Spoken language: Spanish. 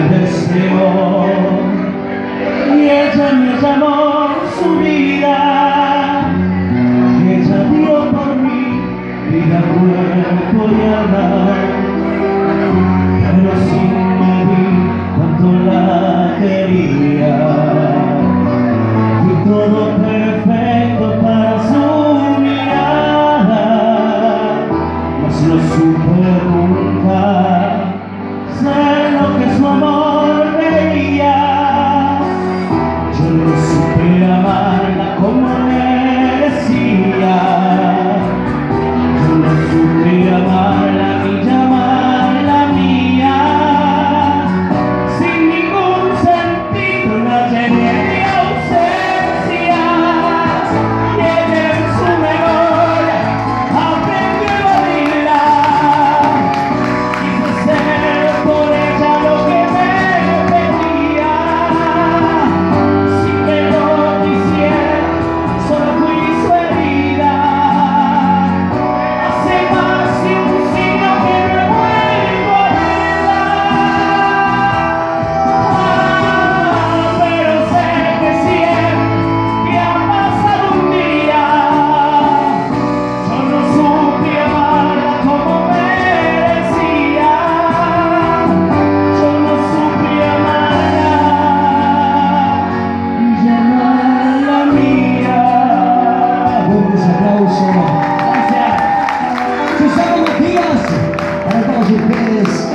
deseo y ella me llamó su vida, y ella dio por mí vida, cuerpo y alma, pero sin medir cuánto la quería, y todo perfecto para su mirada, mas no supe nunca ser lo que su amor veía. Yo no supe amarla como merecía, yo no supe amarla ni llamarla mía. Sin ningún sentido la llené de ausencias, y ella en su memoria aprendió a evadirla. Quise ser por ella lo que me pedía, sin que lo quisiera, solo fui su herida. Hace más de un siglo que no he vuelto a verla, pero sé que siempre ha pasado un día. Yo no supe amarla como merecía, yo no supe amarla y llamarla mía. Fuertes aplausos. Gracias. Susana Matías, para todos ustedes.